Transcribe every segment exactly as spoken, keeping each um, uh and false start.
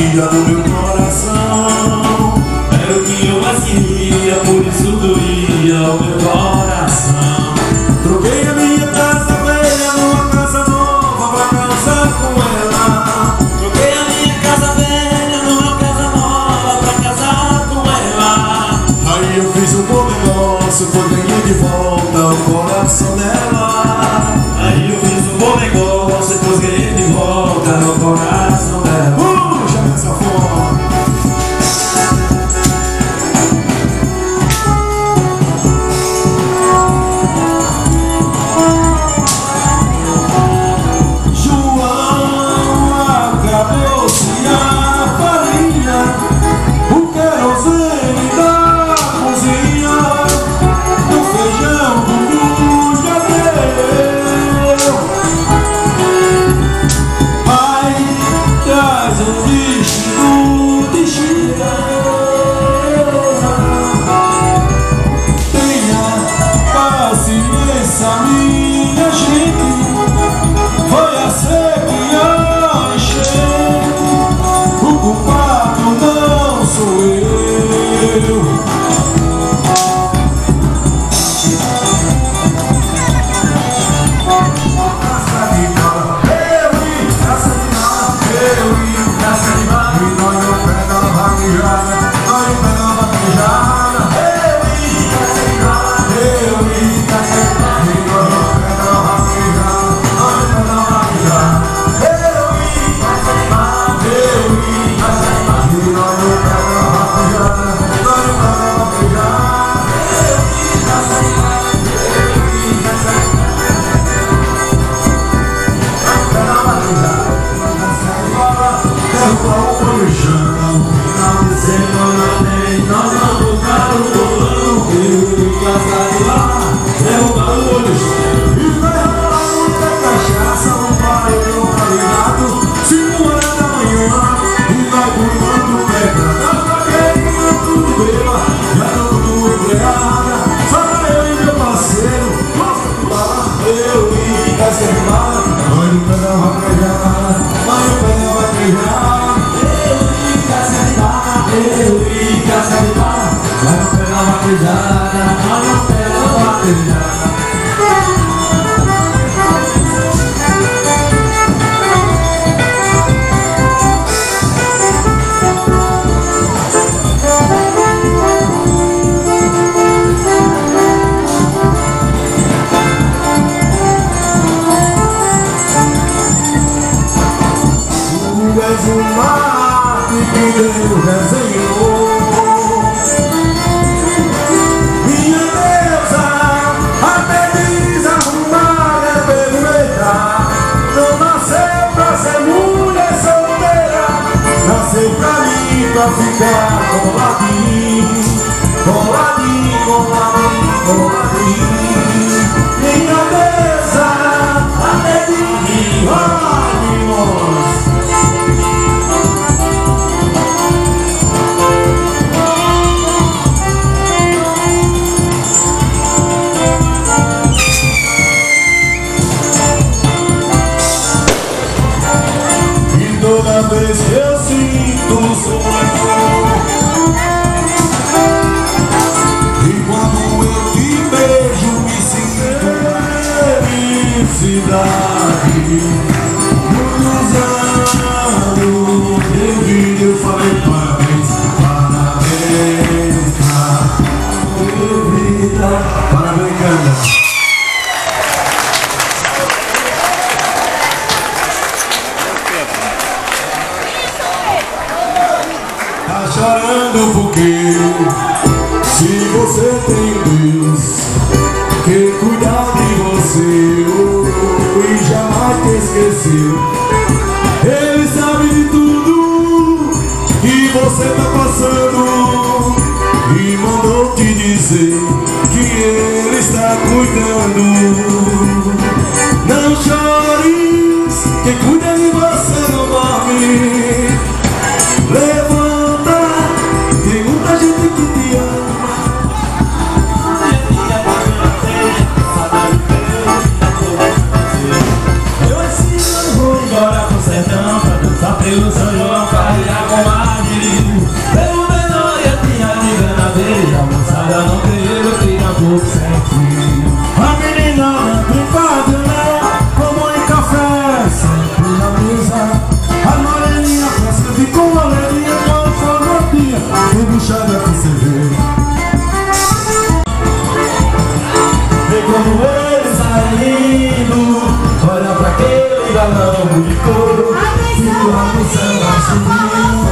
dia do meu coração. Era o que eu mais queria, por isso doía o meu coração. Troquei a minha casa velha numa casa nova pra casar com ela. Troquei a minha casa velha numa casa nova pra casar com ela. Aí eu fiz um bom negócio, foi ganhei de volta o coração dela. Aí eu fiz um bom negócio, depois ganhei de volta o coração dela. Puxa essa forma. Minha gente, foi a sequia encher. O culpado não sou eu. Caça de nada, eu e caça de nada, eu e caça de nada. E nós no pé da vaquejada, nós no pé da vaquejada. Eu e caça de nada, eu e caça de nada. Nós vamos para o bolão, eu e casa de lá, derrubar o olho e vai rolar muita cachaça, não vai eu ligado, cinco horas da manhã, e vai pulando pedra, nós paguei tudo beba, já tudo empregada, só eu e meu parceiro, nossa pular, eu e casa de lá, vai no pé da vaquejada, vai no pé da vaquejada, eu e casa de lá, eu e casa de lá. Vai no pé da vaquejada, vai no pé da vaquejada. Tu és o mar que Deus desenhou. Nasceu pra mim, pra ficar coladinho, coladinho, coladinho, coladinho. Minha deusa, até de mim, olha e toda vez que eu sinto o som e quando eu te beijo me sinto felicidade. Muitos anos eu vi, eu falei parabéns, parabéns pra minha vida. Parabéns, cara. Chorando porque se você tem Deus que cuida de você oh, e jamais te esqueceu, Ele sabe de tudo que você tá passando e mandou te dizer que Ele está cuidando. Não chores, quem cuida de você não dorme. Levanta, tem muita gente que te ama. Eu esse ano vou embora pro sertão pra dançar pelo São João, carregar com Pelo menor e a tinha de grana dele. A moçada não queria, tinha pouco sem fim. A menina não brincadeira, como em café, sempre na mesa. A moreninha fresca ficou alegria quando for no dia, embuchada com cerveja. Vê como ele saindo, olha pra aquele galão de couro, segura no céu da subida.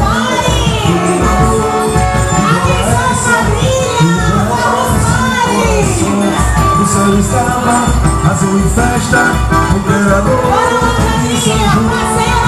O céu estava azul em festa, o imperador de São João.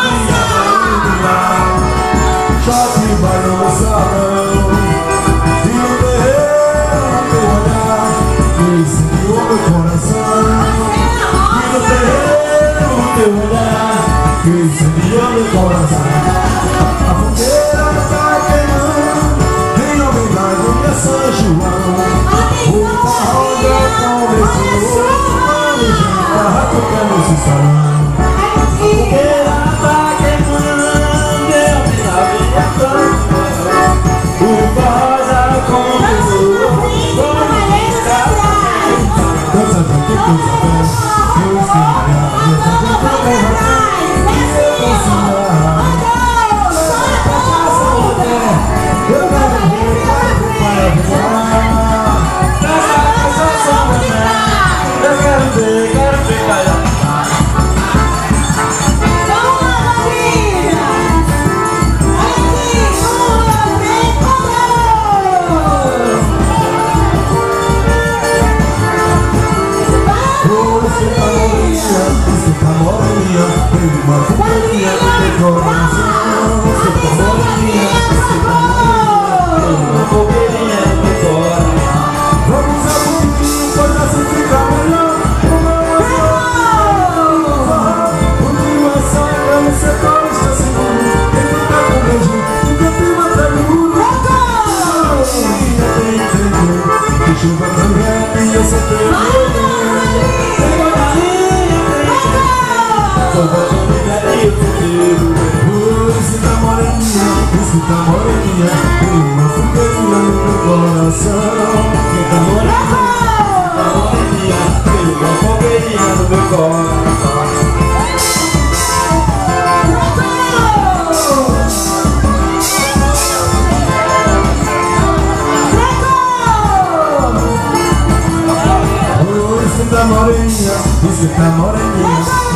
Shopping vai no salão e no terreiro, no teu olhar, que incendiou meu coração. E no terreiro, no teu olhar, que incendiou meu coração. A fogueira tá queimando em homenagem a São João. O forró já começou, vamos jantar, tocando esse salão. A fogueira tá queimando. O forró já começou. Dança junto com os pés, eu ensinar. Dança junto com os pés, eu ensinar. Cachaça no pé, eu quero ver para voar. Cachaça no pé, eu quero ver, quero ver, cara. Você tá moreninha, tem uma fogueirinha no teu coração. Você tá moreninha, você tá moreninha, tem uma fogueirinha no teu coração. Vamos a pouquinho, pois assim fica melhor. O meu amor, o que vai sair pra você como está seguro. Quem não tá com beijo, o que tem uma tremura. Quem tem entender, que chuva também e eu sou teu. Você tá moreninha, você tá moreninha, tem uma fogueirinha no teu coração. Você tá moreninha, tem uma fogueirinha no meu coração. Você tá moreninha, você tá moreninha.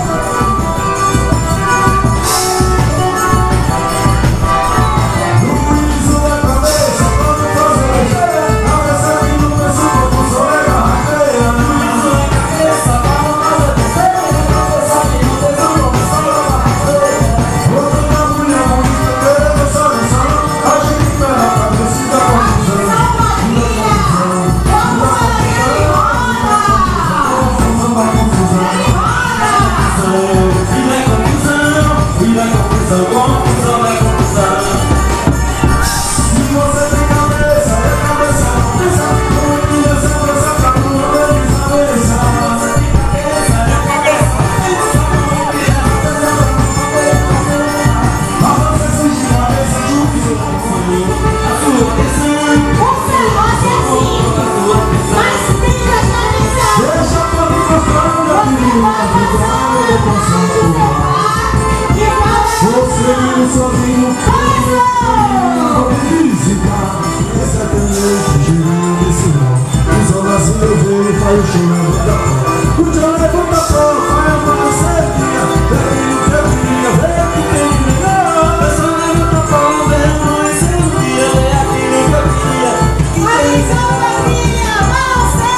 Sozinho, vou me visitar. Essa é a tendência, girando desse mal. Isolação eu vejo e falo chorando da pó. O teu levanta a pó, vai a mão certinha. Vem no teu dia, vem aqui tem que ligar. Essa levanta a pó, vem a mão e sem o dia. Vem aqui no teu dia. Mas a minha, você.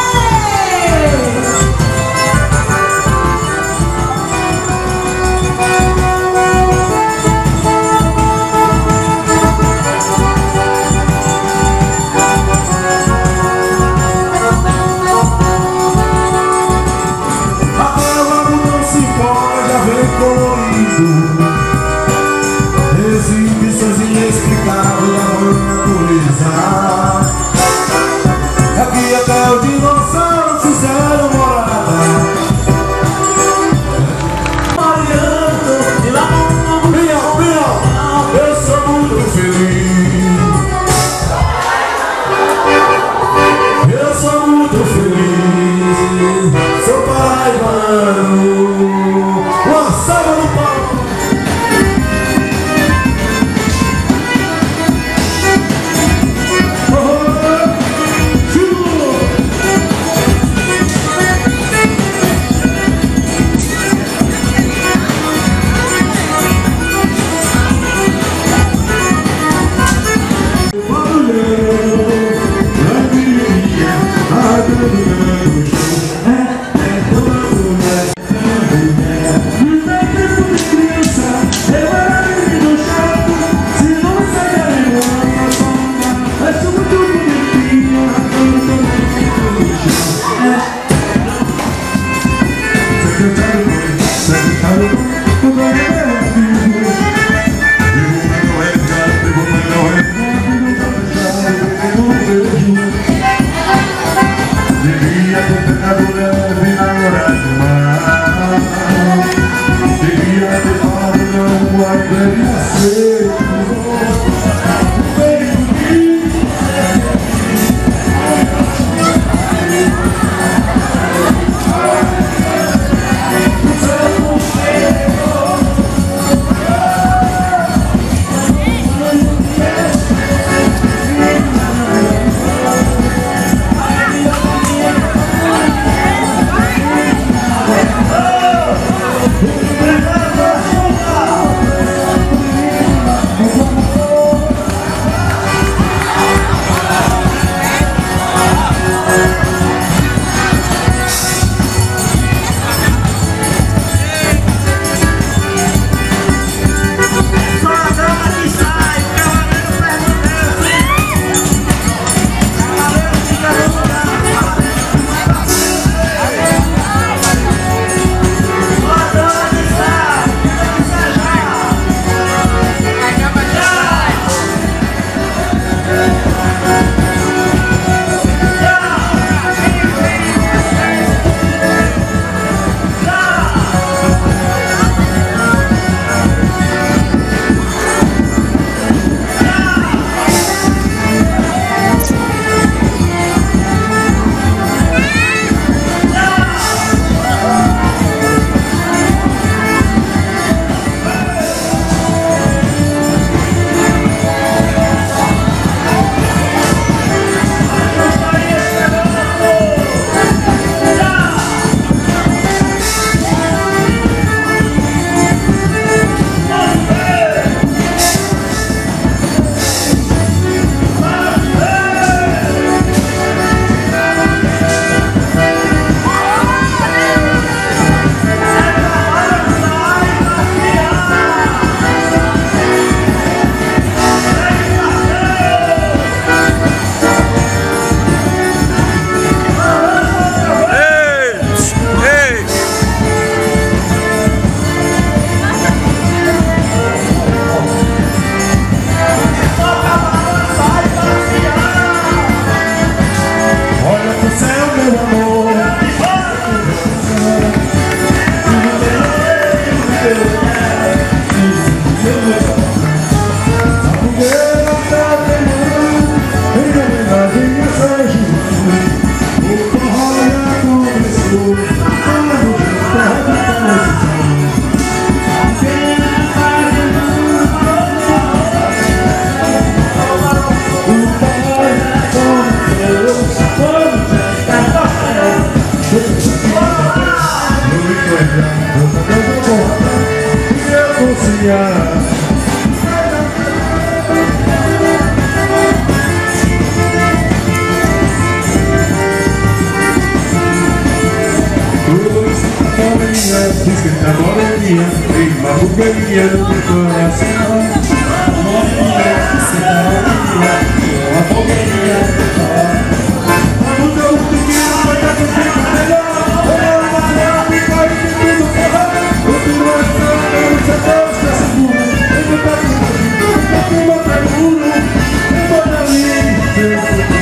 fogueira tá queimando, em homenagem a Sérgio. O forró já começou, quando já tá começando. Diz que tá moreninha, tem uma buguelinha no meu coração. Moreninha, você tá moreninha, tem uma buguelinha no meu coração. Vamos ver o que vai dar pra ficar melhor. Eu vou fazer e vai de tudo ferrar. O que nós estamos, você gosta, seguro. Eu vou dar pra mim, eu vou dar pra mim. Eu vou dar ali, eu vou dar ali.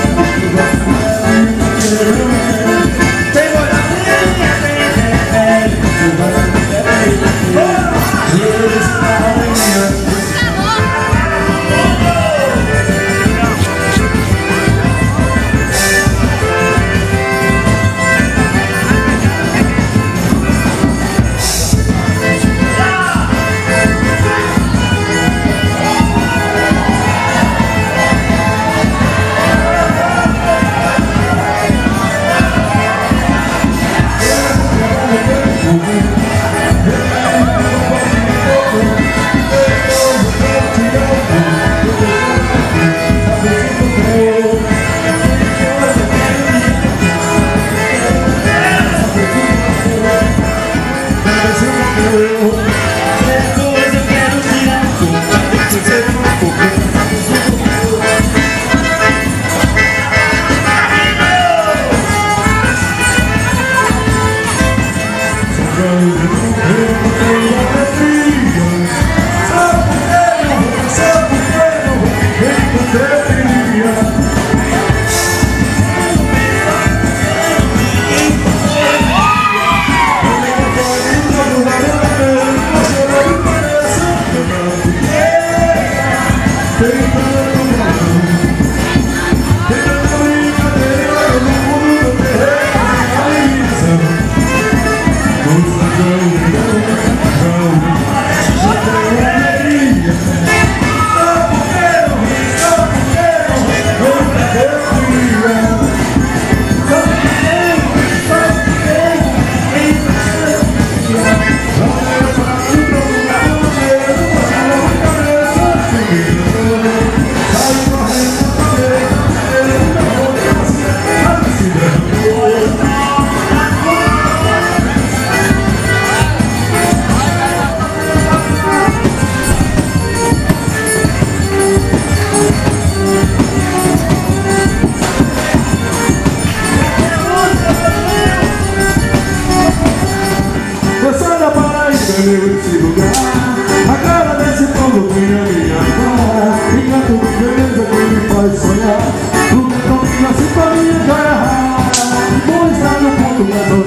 Esse lugar, a cara desse povo tem a minha cara. Encanto de beleza que me faz sonhar. O que combina assim pra mim já é raro. Vou estar no ponto mais